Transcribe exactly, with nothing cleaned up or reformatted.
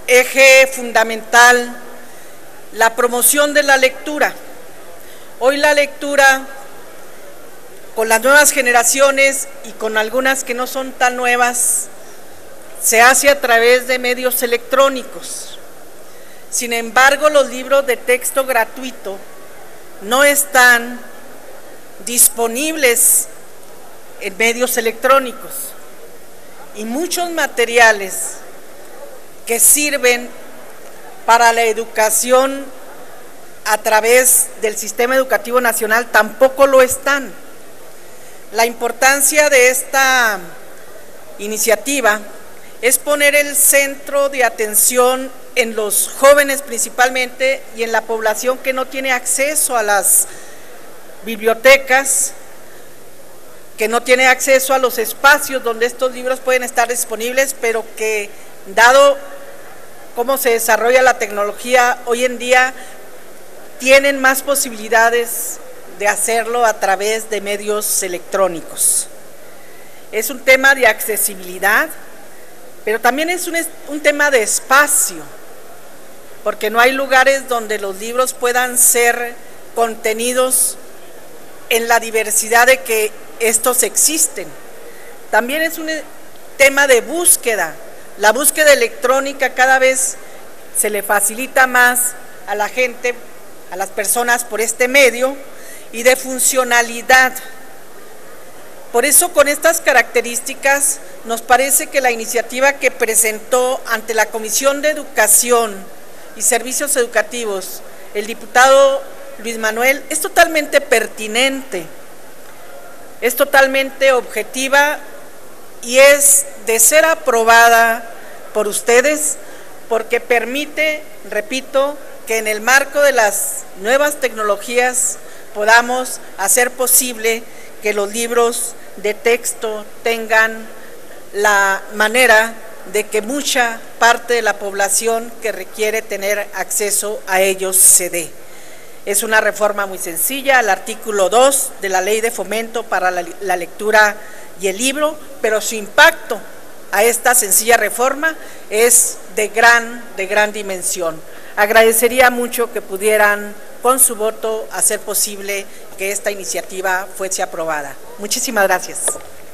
eje fundamental la promoción de la lectura. Hoy la lectura, con las nuevas generaciones y con algunas que no son tan nuevas, se hace a través de medios electrónicos. Sin embargo, los libros de texto gratuito no están disponibles en medios electrónicos, y muchos materiales que sirven para la educación a través del Sistema Educativo Nacional tampoco lo están. La importancia de esta iniciativa es poner el centro de atención en los jóvenes principalmente y en la población que no tiene acceso a las bibliotecas, que no tiene acceso a los espacios donde estos libros pueden estar disponibles, pero que, dado cómo se desarrolla la tecnología hoy en día, tienen más posibilidades de hacerlo a través de medios electrónicos. Es un tema de accesibilidad, pero también es un, un tema de espacio, porque no hay lugares donde los libros puedan ser contenidos en la diversidad de que estos existen. También es un tema de búsqueda. La búsqueda electrónica cada vez se le facilita más a la gente, a las personas por este medio, y de funcionalidad. Por eso, con estas características, nos parece que la iniciativa que presentó ante la Comisión de Educación y Servicios Educativos el diputado Luis Manuel es totalmente pertinente, es totalmente objetiva y es de ser aprobada por ustedes, porque permite, repito, que en el marco de las nuevas tecnologías podamos hacer posible que los libros de texto tengan la manera de que mucha parte de la población que requiere tener acceso a ellos se dé. Es una reforma muy sencilla al artículo dos de la Ley de Fomento para la, la Lectura y el Libro, pero su impacto a esta sencilla reforma es de gran, de gran dimensión. Agradecería mucho que pudieran, con su voto, hacer posible que esta iniciativa fuese aprobada. Muchísimas gracias.